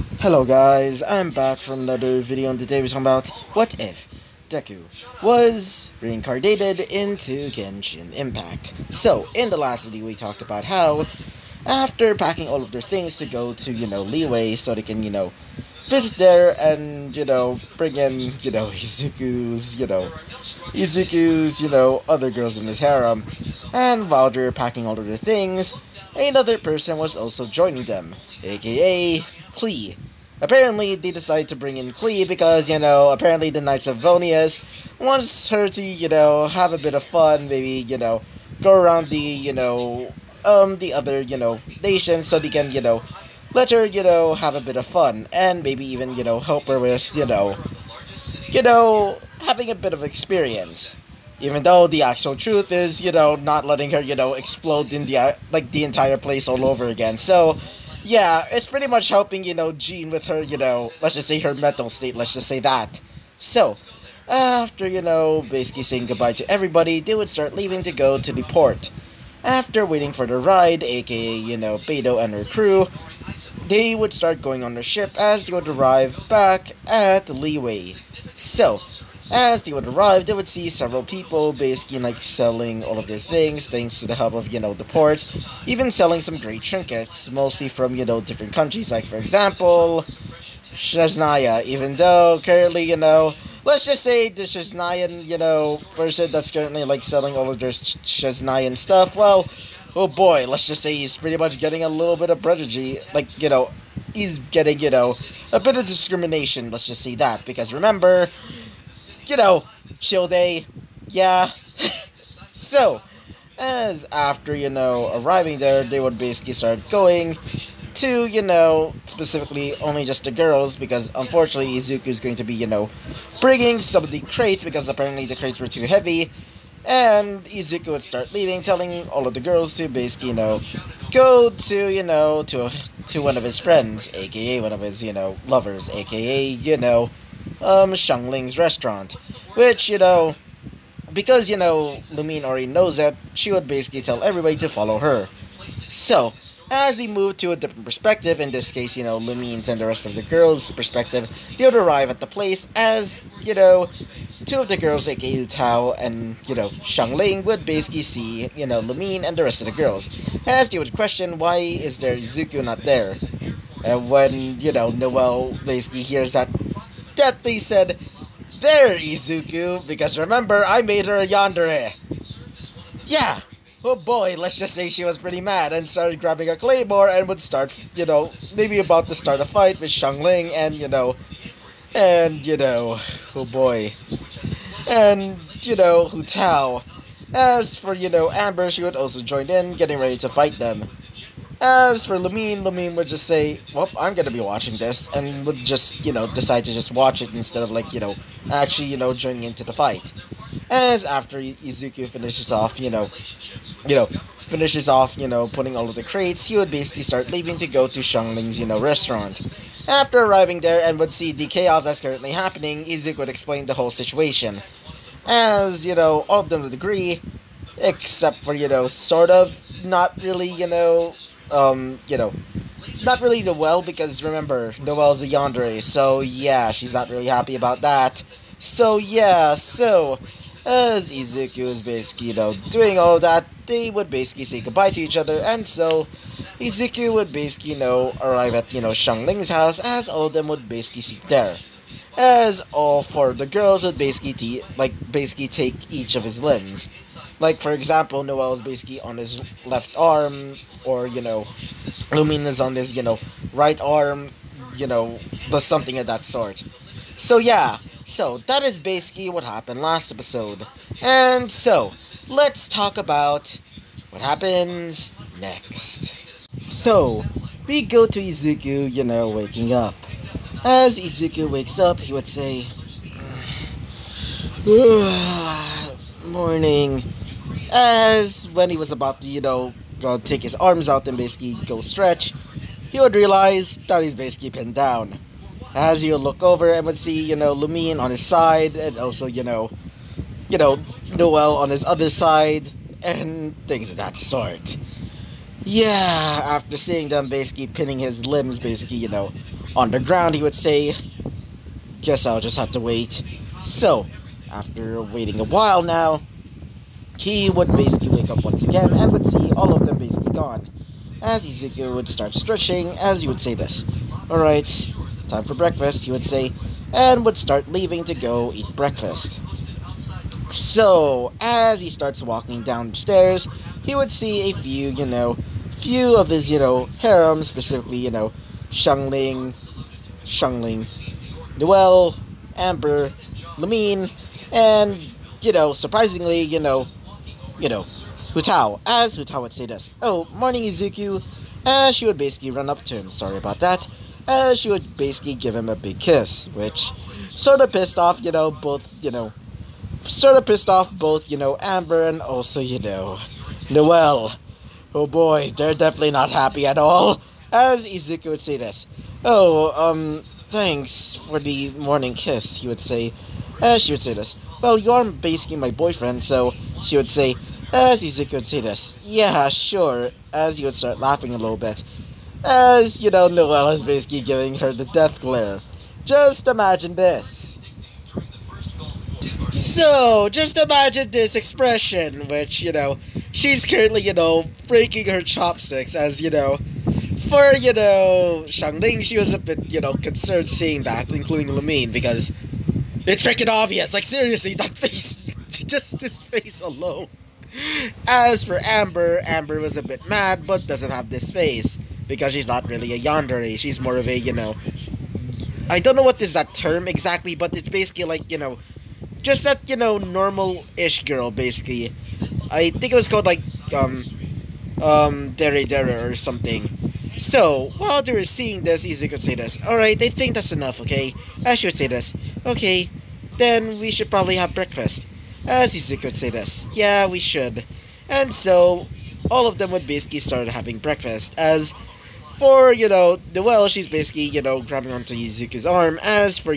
Hello guys, I'm back from another video and today we're talking about what if Deku was reincarnated into Genshin Impact. So, in the last video we talked about how after packing all of their things to go to, Liyue so they can, visit there and, bring in, Izuku's, other girls in his harem. And while they're packing all of their things, another person was also joining them, aka Klee. Apparently, they decided to bring in Klee because, apparently the Knights of Vonius wants her to, have a bit of fun, maybe, go around the other, nations so they can, let her, have a bit of fun and maybe even, help her with, having a bit of experience. Even though the actual truth is, not letting her, explode in the entire place all over again. So, yeah, it's pretty much helping, Jean with her, let's just say her mental state, let's just say that. So, after, basically saying goodbye to everybody, they would start leaving to go to the port. After waiting for the ride, aka, Beidou and her crew, they would start going on their ship as they would arrive back at Liyue. So, as they would arrive, they would see several people basically selling all of their things thanks to the help of, the port, even selling some great trinkets, mostly from, different countries, like for example, Shesnaya, even though currently, let's just say the Shesnayan, person that's currently selling all of their Shesnayan stuff, well, oh boy, let's just say he's pretty much getting a little bit of prejudice, he's getting, a bit of discrimination, let's just say that, because remember, chill day, yeah. So, as after, arriving there, they would basically start going to, specifically only just the girls, because unfortunately Izuku is going to be, bringing some of the crates, because apparently the crates were too heavy, and Izuku would start leaving, telling all of the girls to basically, go to, to one of his friends, aka one of his, lovers, aka, Xiangling's restaurant, which, because, Lumine already knows that, she would basically tell everybody to follow her. So, as we move to a different perspective, in this case, Lumine's and the rest of the girls' perspective, they would arrive at the place as, two of the girls, aka Tao and, Xiangling, would basically see, Lumine and the rest of the girls, as they would question why is there Izuku not there. And when, Noelle basically hears that they said, "There, Izuku," because remember, I made her a yandere. Yeah, oh boy, let's just say she was pretty mad and started grabbing a claymore and would start, maybe about to start a fight with Xiangling and, oh boy, and, Hu Tao. As for, Amber, she would also join in, getting ready to fight them. As for Lumine would just say, well, I'm gonna be watching this, and would just, decide to just watch it instead of, actually, joining into the fight. As after Izuku finishes off, putting all of the crates, he would basically start leaving to go to Xiangling's, restaurant. After arriving there and would see the chaos that's currently happening, Izuku would explain the whole situation. As, all of them would agree, except for, sort of, not really, not really Noelle, because remember, Noelle's a yandere, so yeah, she's not really happy about that. So yeah, as Izuku is basically, doing all of that, they would basically say goodbye to each other, and so Izuku would basically, arrive at, Xiangling's house, as all of them would basically sit there. As all four of the girls would basically, take each of his limbs. Like, for example, Noelle is basically on his left arm, or, Lumine is on his, right arm, something of that sort. So, yeah. So, that is basically what happened last episode. And so, let's talk about what happens next. So, we go to Izuku, waking up. As Izuku wakes up, he would say, morning. As when he was about to, go take his arms out and basically go stretch, he would realize that he's basically pinned down. As he would look over and would see, Lumine on his side, and also, Noelle on his other side, and things of that sort. Yeah, after seeing them basically pinning his limbs, basically, on the ground, he would say, guess I'll just have to wait. So, after waiting a while now, he would basically wake up once again and would see all of them basically gone. As Izuku would start stretching, as he would say this, alright, time for breakfast, he would say, and would start leaving to go eat breakfast. So, as he starts walking downstairs, he would see a few of his, harem, specifically, Xiangling, Noelle, Amber, Lamine, and, surprisingly, Hu Tao, as Hu Tao would say this, oh, morning Izuku, as she would basically run up to him, sorry about that, as she would basically give him a big kiss, which sort of pissed off, both, Amber and also, Noelle. Oh boy, they're definitely not happy at all, as Izuku would say this, oh, thanks for the morning kiss, he would say, as she would say this, well, you're basically my boyfriend, so she would say, as Izuku would say this, yeah, sure, as he would start laughing a little bit, as, Noelle is basically giving her the death glare. Just imagine this. So, just imagine this expression, which, she's currently, breaking her chopsticks, as, for, Xiangling, she was a bit, concerned seeing that, including Lamine, because it's freaking obvious, like, seriously, that face, just his face alone. As for Amber, Amber was a bit mad, but doesn't have this face, because she's not really a yandere, she's more of a, I don't know what is that term exactly, but it's basically like, just that, normal-ish girl, basically. I think it was called, like, Dere or something. So, while they were seeing this, Izuku would say this, alright, I think that's enough, okay? Ash would say this, okay, then we should probably have breakfast. As Izuku would say this, yeah, we should. And so, all of them would basically start having breakfast, as for, Noelle, she's basically, grabbing onto Izuku's arm, as for,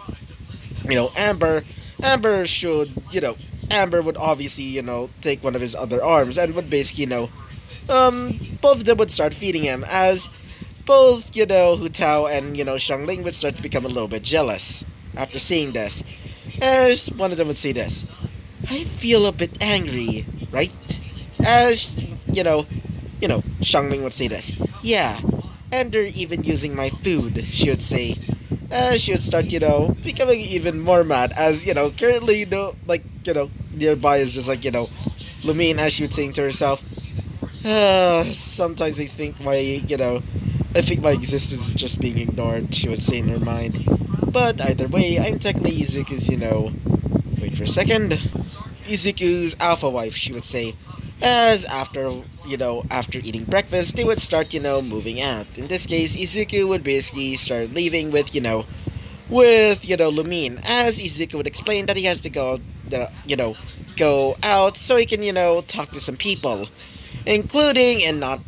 Amber should, Amber would obviously, take one of his other arms, and would basically, both of them would start feeding him, as both, Hu Tao and, Xiangling would start to become a little bit jealous after seeing this, as one of them would say this, I feel a bit angry, right? As, Xiangling would say this, yeah, and they're even using my food, she would say. She would start, becoming even more mad, as, currently, nearby is just like, Lamine, as she would saying to herself, sometimes I think my existence is just being ignored, she would say in her mind. But either way, I'm technically Izuku's, wait for a second, Izuku's alpha wife, she would say, as after eating breakfast, they would start, moving out. In this case, Izuku would basically start leaving with, Lamine, as Izuku would explain that he has to go, go out so he can, talk to some people, including and not,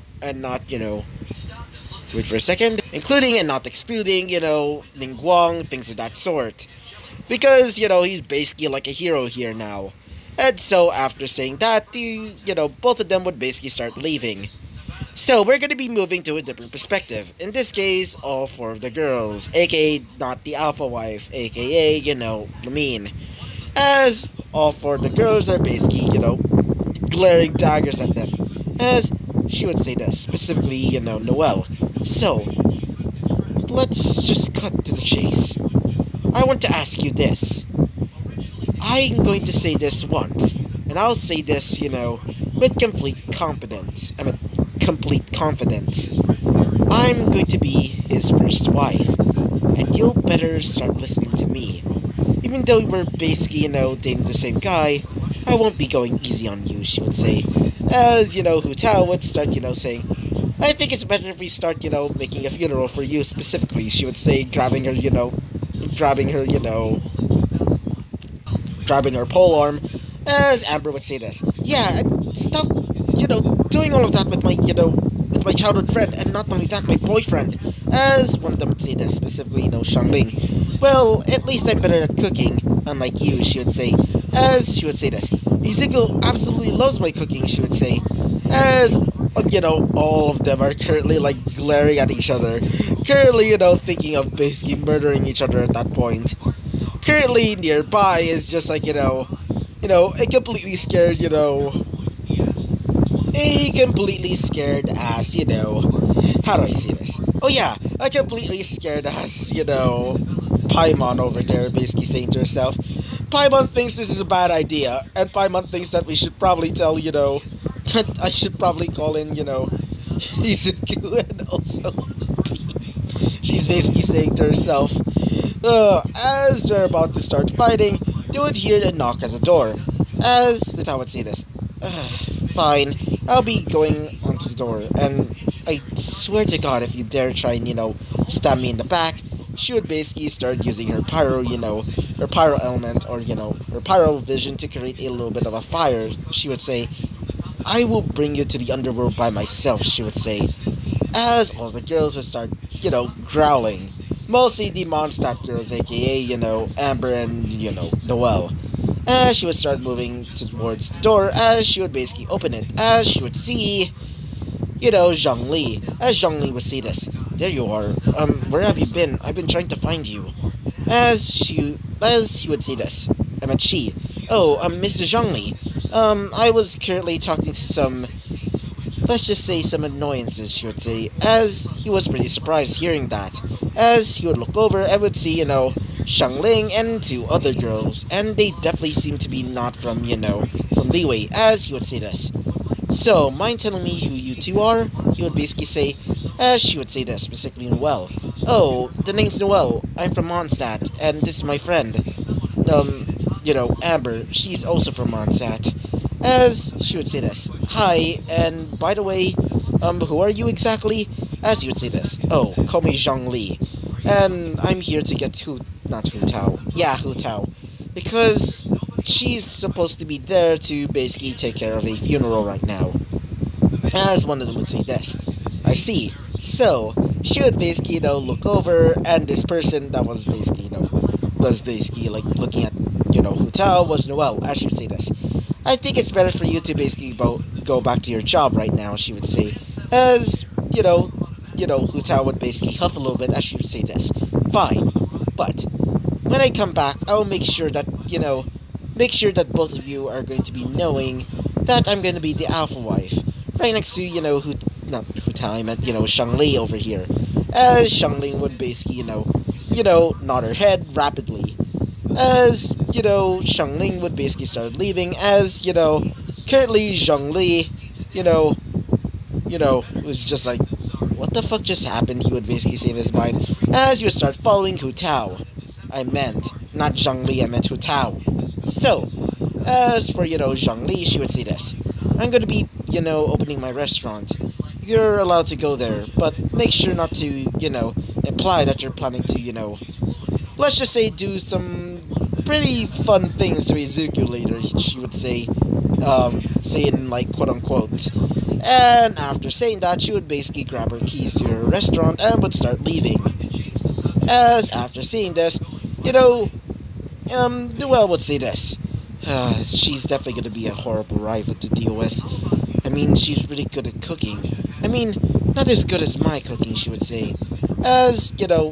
wait for a second, including and not excluding, Ningguang, things of that sort, because, he's basically like a hero here now. And so, after saying that, both of them would basically start leaving. So, we're going to be moving to a different perspective. In this case, all four of the girls, aka not the alpha wife, aka, Lamine. As all four of the girls are basically, glaring daggers at them. As she would say this, specifically, Noelle. So, let's just cut to the chase. I want to ask you this. I'm going to say this once, and I'll say this, with complete confidence. Complete confidence. I'm going to be his first wife, and you'll better start listening to me. Even though we're basically, dating the same guy, I won't be going easy on you, she would say. As, Hu Tao would start, saying, I think it's better if we start, making a funeral for you specifically, she would say, grabbing her polearm, as Amber would say this. Yeah, stop, doing all of that with my, with my childhood friend, and not only that, my boyfriend. As one of them would say this, specifically, Xiangling. Well, at least I'm better at cooking, unlike you, she would say. As she would say this. Izuku absolutely loves my cooking, she would say. As, all of them are currently, glaring at each other. currently, thinking of basically murdering each other at that point. Currently nearby is just like, a completely scared, a completely scared ass, how do I say this? Oh yeah, a completely scared ass, Paimon over there basically saying to herself, Paimon thinks this is a bad idea, and Paimon thinks that we should probably tell, that I should probably call in, Izuku, and also she's basically saying to herself, as they're about to start fighting, they would hear a knock at the door. But I would say this, fine, I'll be going onto the door, and I swear to God, if you dare try and, stab me in the back, she would basically start using her pyro, her pyro element, or, her pyro vision to create a little bit of a fire. She would say, I will bring you to the underworld by myself, she would say, as all the girls would start, growling. Mostly the Mondstadt girls, aka, Amber and, Noelle. As she would start moving towards the door, as she would basically open it, as she would see, Zhongli. As Zhongli would see this, there you are, where have you been? I've been trying to find you. As he would see this, I meant she. Oh, Mr. Zhongli. I was currently talking to some, let's just say some annoyances, she would say, as he was pretty surprised hearing that. As he would look over and would see, Xiangling and two other girls, and they definitely seem to be not from, from Liyue, as he would say this. So, mind telling me who you two are? He would basically say, as she would say this, specifically Noelle. Oh, the name's Noelle, I'm from Mondstadt, and this is my friend, Amber, she's also from Mondstadt. As she would say this, hi, and by the way, who are you exactly? As he would say this, oh, call me Zhongli, and I'm here to get Hu Tao, because she's supposed to be there to basically take care of a funeral right now. As one of them would say this, I see. So, she would basically, look over, and this person that was basically, like, looking at, Hu Tao was Noelle, as she would say this. I think it's better for you to basically go back to your job right now, she would say, as, Hu Tao would basically huff a little bit, as she would say this. Fine, but when I come back, I'll make sure that, both of you are going to be knowing that I'm going to be the alpha wife, right next to, not Hu Tao, I meant, Xiangli over here, as Xiangli would basically, nod her head rapidly, as, Xiangling would basically start leaving, as, currently Zhongli, was just like, what the fuck just happened, he would basically say in his mind, as he would start following Hu Tao. I meant, not Zhongli, I meant Hu Tao. So, as for, Zhongli, she would say this, I'm gonna be, opening my restaurant. You're allowed to go there, but make sure not to, imply that you're planning to, let's just say do some pretty fun things to Izuku later, she would say, saying, like, quote-unquote. And after saying that, she would basically grab her keys to her restaurant and would start leaving. As after seeing this, Noelle would say this. She's definitely going to be a horrible rival to deal with. I mean, she's really good at cooking. I mean, not as good as my cooking, she would say. As,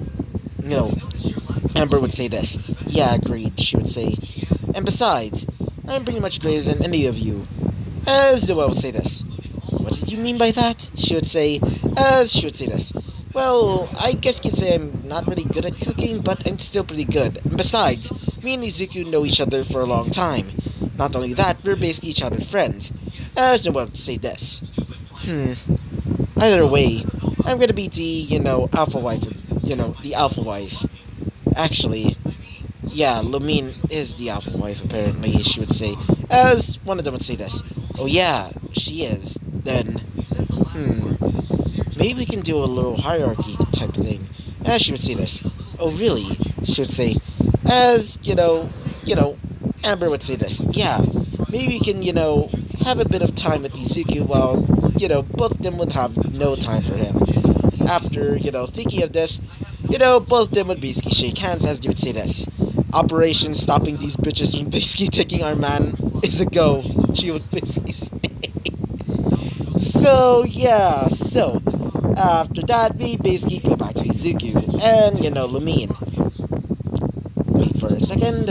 Amber would say this. Yeah, agreed, she would say. And besides, I'm pretty much greater than any of you. As Noelle would say this. What did you mean by that? She would say, as she would say this. Well, I guess you could say I'm not really good at cooking, but I'm still pretty good. And besides, me and Izuku know each other for a long time. Not only that, we're basically each other's friends. As Noelle would say this. Either way, I'm gonna be the, alpha wife, the alpha wife. Actually, yeah, Lumine is the alpha wife, apparently, she would say. As one of them would say this. Oh yeah, she is. Then, maybe we can do a little hierarchy type thing. As she would say this. Oh really? She would say. As, Amber would say this. Yeah, maybe we can, have a bit of time with Izuku while, both of them would have no time for him. After, thinking of this, both of them would basically shake hands as they would say this. Operation stopping these bitches from basically taking our man is a go, she would basically say. So, yeah, After that, we basically go back to Izuku and, Lumine. Wait for a second.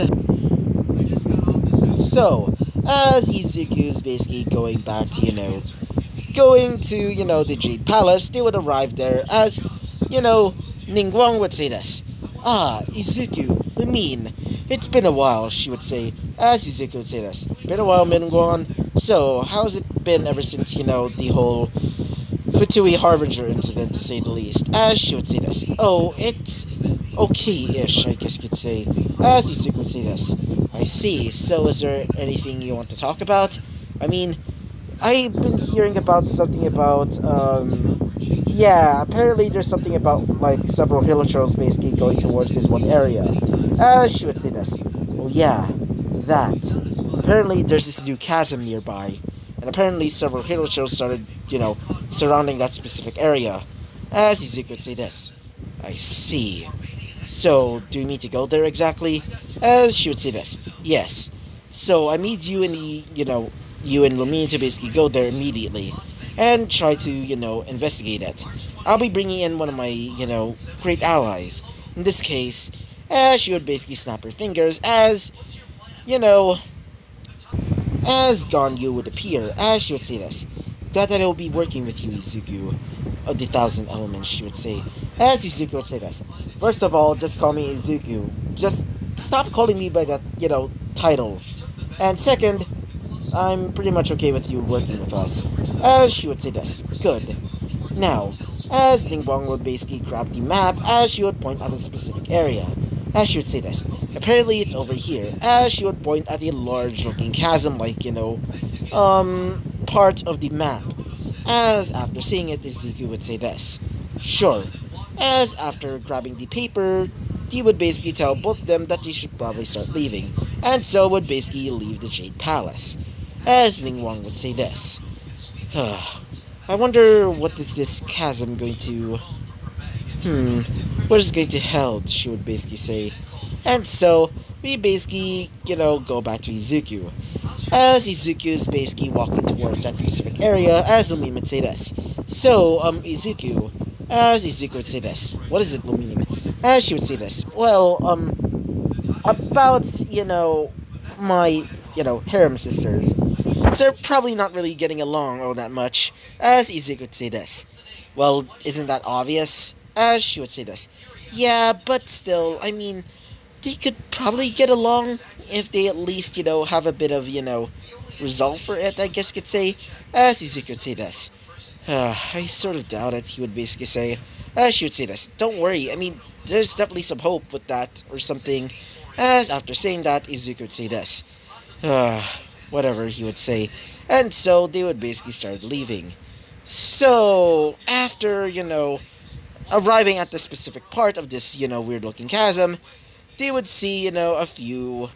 So, as Izuku's basically going back to, going to, the Jade Palace, they would arrive there as, Ningguang would say this. Ah, Izuku, Lumine, it's been a while, she would say, as Izuku would say this. Been a while, Ningguang. So, how's it been ever since, the whole Fatui Harbinger incident, to say the least? As she would say this. Oh, it's okay-ish, I guess you could say. As Izuku would say this. I see. So, is there anything you want to talk about? I mean, I've been hearing about something about, yeah, apparently there's something about, like, several hilichurls basically going towards this one area. As she would say this. Oh, yeah, that. Apparently there's this new chasm nearby, and apparently several hilichurls started, surrounding that specific area. As Izuku would say this. I see. So, do you need to go there exactly? As she would say this. Yes. So, I need you and you and Lumine to basically go there immediately and try to, investigate it. I'll be bringing in one of my, great allies. In this case, as she would basically snap her fingers as, as Ganyu would appear, as she would say this. Glad that I will be working with you, Izuku, of the Thousand Elements, she would say. As Izuku would say this. First of all, just call me Izuku. Just stop calling me by that, title. And second, I'm pretty much okay with you working with us. As she would say this. Good. Now, as Ningguang would basically grab the map, as she would point at a specific area. As she would say this. Apparently it's over here. As she would point at a large looking chasm, like, part of the map. As after seeing it, Izuku would say this. Sure. As after grabbing the paper, he would basically tell both of them that they should probably start leaving, and so would basically leave the Jade Palace. As Ningguang would say this. I wonder what is this chasm going to... what is going to held, she would basically say. And so, we basically, go back to Izuku. As Izuku is basically walking towards that specific area, as Lumine would say this. So, Izuku... As Izuku would say this. What is it, Lumine? As she would say this. Well, about, my, harem sisters. They're probably not really getting along all that much. As Izuku would say this. Well, isn't that obvious? As she would say this. Yeah, but still, I mean, they could probably get along if they at least, have a bit of, resolve for it, I guess you could say. As Izuku would say this. I sort of doubt it, he would basically say. She would say this. Don't worry, I mean, there's definitely some hope with that, or something. As after saying that, Izuku would say this. Whatever, he would say. And so, they would basically start leaving. So, after, arriving at the specific part of this, weird-looking chasm, they would see, a few,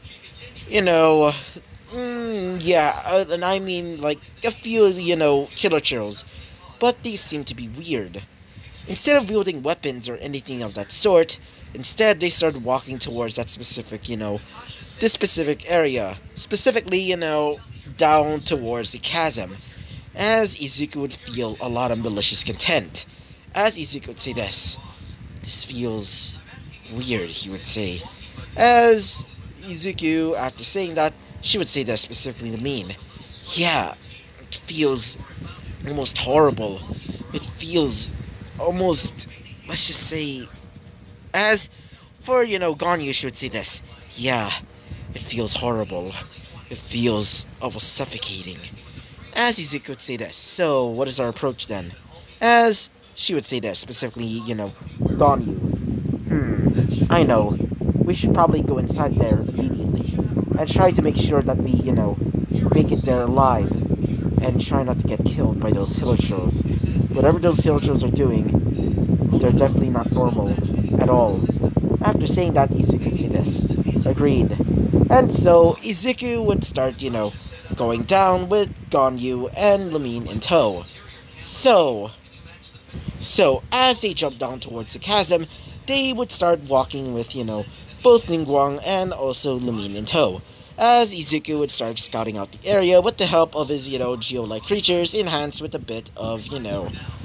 and I mean, like, a few, hilichurls. But these seem to be weird. Instead of wielding weapons or anything of that sort, instead they started walking towards that specific, this specific area. Specifically, down towards the chasm. As Izuku would feel a lot of malicious content. As Izuku would say this. This feels weird, he would say. As Izuku, after saying that, she would say this specifically to Min. Yeah, it feels almost horrible. It feels almost, let's just say, as for, Ganyu, she would say this. Yeah, it feels horrible. It feels almost suffocating. As Izuku would say this. So, what is our approach then? As she would say this, specifically, Ganyu. I know. We should probably go inside there immediately. And try to make sure that we, make it there alive. And try not to get killed by those hilichurls. Whatever those hilichurls are doing, they're definitely not normal at all. After saying that, Izuku would say this. Agreed. And so, Izuku would start, going down with Ganyu and Lumine in tow. So, as they jumped down towards the chasm, they would start walking with, both Ningguang and also Lumine in tow. As Izuku would start scouting out the area with the help of his, geo-like creatures, enhanced with a bit of,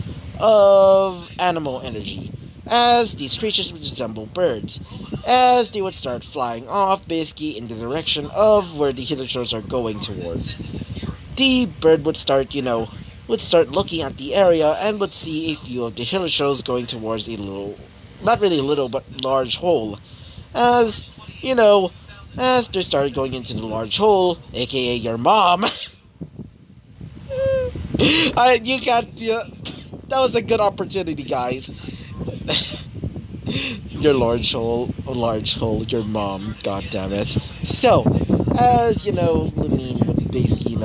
of animal energy, as these creatures would resemble birds, as they would start flying off basically in the direction of where the hilichurls are going towards. The bird would start, would start looking at the area and would see a few of the hilichurls going towards a little, not really little, but large hole. As, as they started going into the large hole, aka your mom. You can't, that was a good opportunity, guys. Your large hole, your mom, god damn it. So, as, Lumine would basically,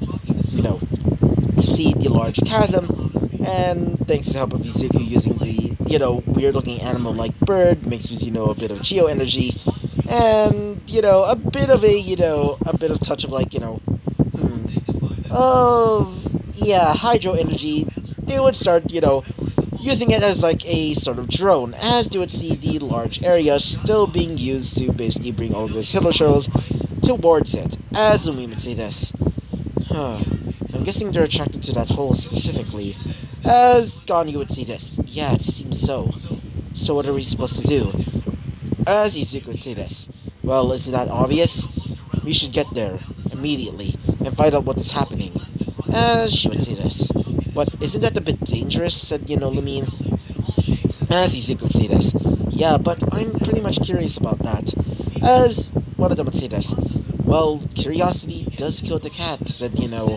see the large chasm, and thanks to the help of Izuku using the, weird-looking animal-like bird, mixed with, a bit of geo energy, and, a bit of a bit of touch of, like, hydro energy, they would start, using it as like a sort of drone, as they would see the large area still being used to basically bring all those hilichurls towards it, as Lumine would say this. I'm guessing they're attracted to that hole specifically, as Ganyu would say this. Yeah, it seems so. So what are we supposed to do? As Izuku would say this. Well, isn't that obvious? We should get there immediately and find out what is happening. As she would say this. But isn't that a bit dangerous, said, Lumine. As Izuku would say this. Yeah, but I'm pretty much curious about that. As one of them would say this. Well, curiosity does kill the cat, said,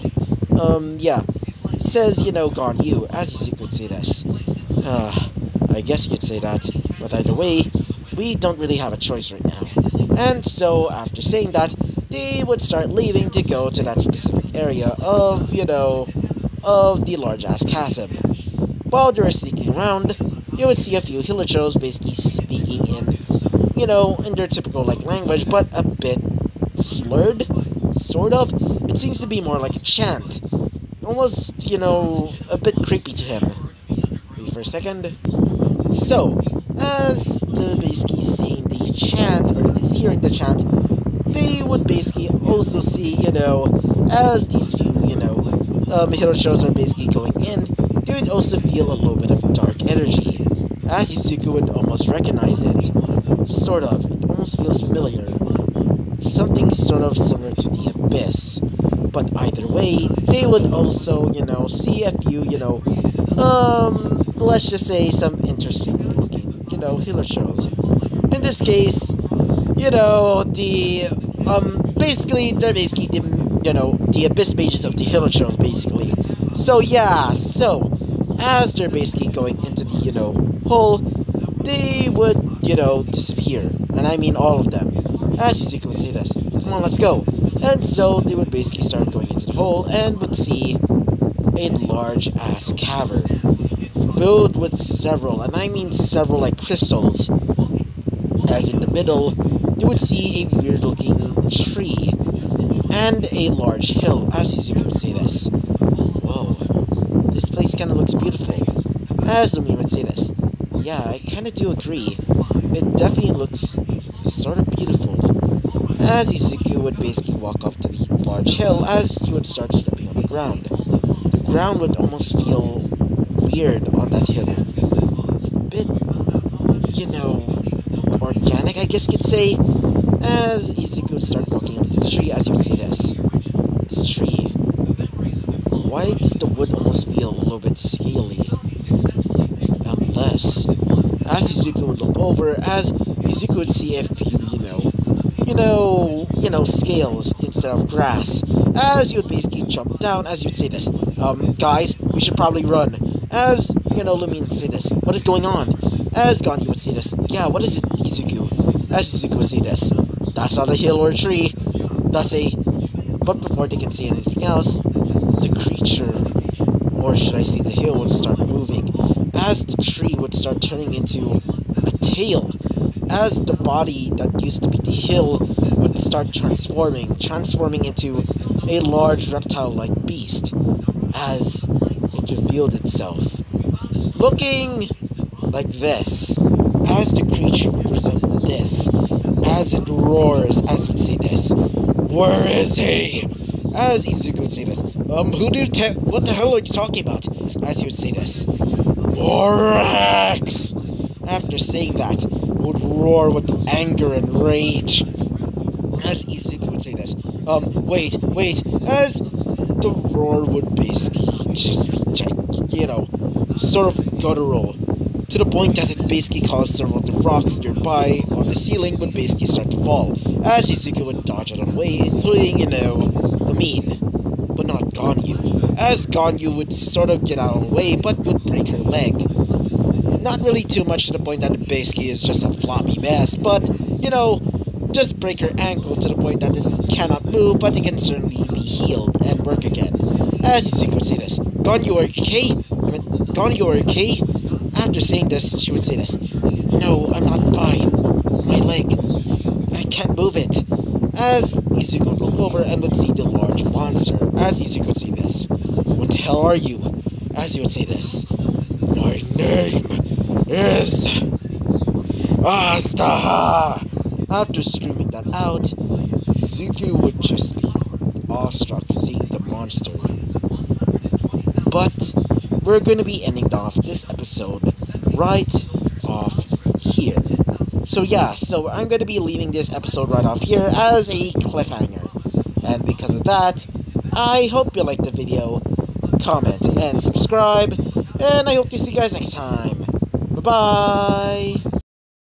says, Ganyu, as Izuku would say this. I guess you'd say that, but either way, we don't really have a choice right now. And so, after saying that, they would start leaving to go to that specific area of, of the large-ass chasm. While they were sneaking around, you would see a few hilichurls basically speaking in, in their typical, language, but a bit slurred, sort of. It seems to be more like a chant. Almost, a bit creepy to him. Wait for a second. So, as they're basically seeing the chant, or at least hearing the chant, they would basically also see, as these few, hilichurls are basically going in, they would also feel a little bit of dark energy. As Izuku would almost recognize it. Sort of. It almost feels familiar. Something sort of similar to the Abyss. But either way, they would also, see a few, let's just say some interesting looking, hilichurls. In this case, they're basically the Abyss mages of the hilichurls, basically. So, yeah, as they're basically going into the, hole, they would, disappear. And I mean all of them. As Izuku would say this, come on, let's go. And so, they would basically start going into the hole and would see a large-ass cavern. Filled with several, and I mean several, crystals. As in the middle, you would see a weird-looking tree and a large hill, as Izuku would say this. Whoa, this place kind of looks beautiful. As Lumine would say this. Yeah, I kind of do agree. It definitely looks sort of beautiful. As Izuku would basically walk up to the large hill, as he would start stepping on the ground. The ground would almost feel weird on that hill. A bit, organic, I guess you could say. As Izuku would start walking up to the tree, as you would say this. This tree. Why does the wood almost feel a little bit scaly? Unless, as Izuku would look over, as Izuku would see a few, scales instead of grass. As you would basically jump down, as you'd say this. Guys, we should probably run. As, Lumine would say this. What is going on? As Ganyu would say this. Yeah, what is it, Izuku? As Izuku would say this. That's not a hill or a tree. That's a... But before they can say anything else, the creature, or should I say the hill, would start moving. As the tree would start turning into a tail. As the body that used to be the hill would start transforming into a large reptile-like beast, as it revealed itself, looking like this, as the creature would resemble this, as it roars, as it would say this, where is he? As Izuku would say this, what the hell are you talking about? As he would say this, Morax! After saying that, would roar with anger and rage. As Izuku would say this. Wait, as the roar would basically just be, sort of guttural. To the point that it basically caused several of the rocks nearby on the ceiling would basically start to fall. As Izuku would dodge out of the way, including, Lamine. But not Ganyu. As Ganyu would sort of get out of the way, but would break her leg. Not really too much to the point that it basically is just a floppy mess, but, just break her ankle to the point that it cannot move, but it can certainly be healed and work again. As Izuku would say this, Ganyu, are okay? Ganyu, are okay? After saying this, she would say this, no, I'm not fine. My leg, I can't move it. As Izuku would look over and would see the large monster. As Izuku would say this, what the hell are you? As he would say this, my name is Asta. After screaming that out, Izuku would just be awestruck seeing the monster. But we're going to be ending off this episode right off here. So yeah, so I'm going to be leaving this episode right off here as a cliffhanger. And because of that, I hope you liked the video, comment, and subscribe, and I hope to see you guys next time. Bye-bye!